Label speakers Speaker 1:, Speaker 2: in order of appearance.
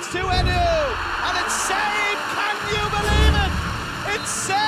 Speaker 1: to Edu, and it's saved. Can you believe it? It's saved.